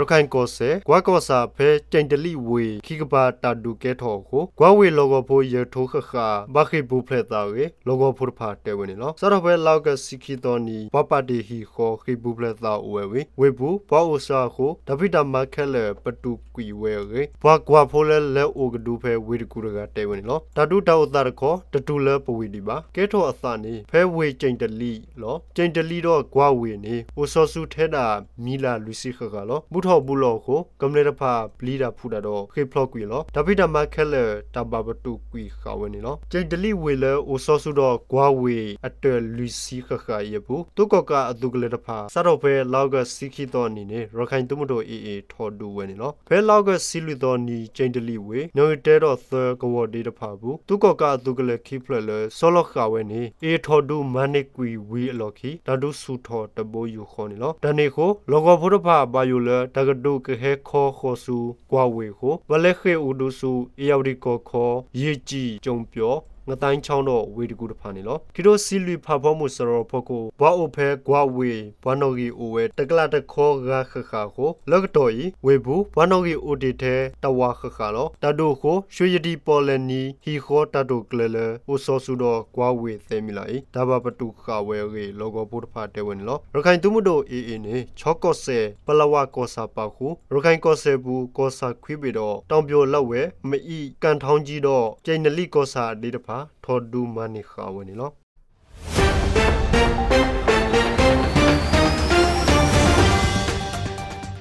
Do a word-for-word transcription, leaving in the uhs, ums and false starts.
ခိုင်ကောစေကွာကောစာဖဲကျန်တလီဝေခိကပါတာဒုကဲထောကိုကွာဝေလောကဖိုရထိုခခဘခိဘူဖလက်တာရေလောကဖိုဖာတဲဝင်နော်စတော့ဖဲလောက်ကစီခီတော်နီဘပတိဟီခောခိဘူဖလက်တာဝဲဝေဝေဘူးဘောအစာကိုဒဗိဒမခဲလေပတူကွီဝဲရေဘွာကွာဖိုလဲလဲအိုကဒူဖဲဝေတကူရကတဲဝင်နော်တာဒုတောက်တာကောတတူလဲပဝီဒီပါကဲထောအစာနီဖဲဝေကျန်တလီလောကျန်တလီတော့ကွာဝေနေဟိုဆောစုထဲတာမီလာလူစီခကလောဘူးထောဘူးလောကိုကမ္လေတဖာဘလီတာဖူတာတော့ခေဖလော့ကွီလောဒဗိဒမခဲလေတဘဘတူကွီခါဝဲနေနော်ကျန်တလီဝေလဲဟိုဆောစုတော့ကွာဝေအတဲလူစီခခရဘူးတုကကအဒုကလေတဖာစတော့ဖဲလောက်ကစီခီတော်နီနေရခိုင်တုမတိုအေအေထော်ဒူဝဲနေနော်ဖဲလောက်ကစီလူတော်နီကျန်တလီဝေညိုတဲတော့သကဝဒီတဖာဘူးတုကကအဒုကလေခိဖလလေဆောလော့ခါဝဲနေအေထော်ဒူမနိကွီဝီအလော်ခီဒါဒုဆူထော်တဘိုယူခေါ်နေလောတနေကိုလောကဖုဒဖာဘာယူလေတကဒုကဟဲခေါ်ခေါ်ဆူကွာဝေကိုဝလက်ခေဥဒုဆူအေယော်ဒီကောခေါ်ရေကြည်ကြုံပြောငတိုင်းချောင်းတော့ဝေတကူတဖာနေလောခိတိုစီလူဖာဖို့မှုစရောဖို့ကိုဘွားအိုဖဲကွာဝေဘွားနော်ဂီအိုဝဲတကလာတခေါ်ဂါခခါကိုလောကတော်ဤဝေဘူးဘွားနော်ဂီအိုတီတဲတဝါခခါလောတဒိုကိုရွှေရတီပေါ်လနီဟီခေါ်တဒိုကလလအိုဆောဆူတော့ကွာဝေသဲမီလာဤဒါဘပတူခါဝဲရေလောကဘုဒ္ဓဖာတဲဝင်လောရခိုင်တုမှုတို့အေအေနေချောကော့ဆဲပလဝကောစာပါခုရခိုင်ကော့ဆဲဘူးကောစာခွေးပေတော့တောင်ပြိုလောက်ဝဲမအီကန်ထောင်းကြီးတော့ကျိန်နလိကောစာအဒီတဖာထော်ဒူမနိခါဝဲနေလော